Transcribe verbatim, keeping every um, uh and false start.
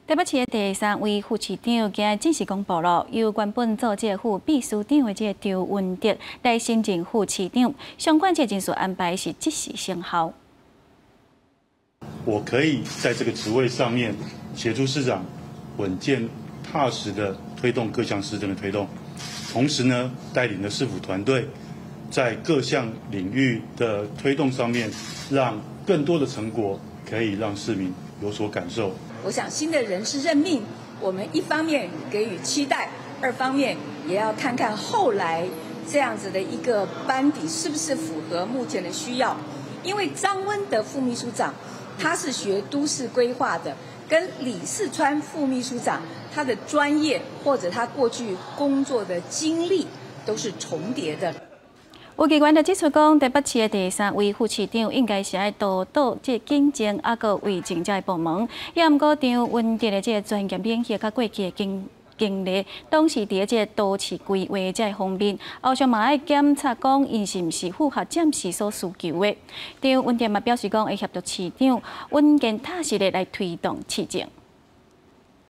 台北市的第三位副市长今日正式公布了，由原本做这副秘书长的这个周文哲来新任副市长，相关这人事安排是即时生效。 我可以在这个职位上面协助市长稳健踏实的推动各项施政的推动，同时呢，带领的市府团队在各项领域的推动上面，让更多的成果可以让市民有所感受。 我想新的人事任命，我们一方面给予期待，二方面也要看看后来这样子的一个班底是不是符合目前的需要。因为张温德副秘书长他是学都市规划的，跟李四川副秘书长他的专业或者他过去工作的经历都是重叠的。 有机关就指出讲，台北市的第三位副市长应该是爱督导这警政，啊个为政界部门。也毋过，张文哲的这专业免疫甲过去的经经历，当时伫这都市规划这方面，后续嘛爱检查讲，因是毋是符合暂时所需求的。张文哲嘛表示讲，会协助市长稳健踏实的来推动市政。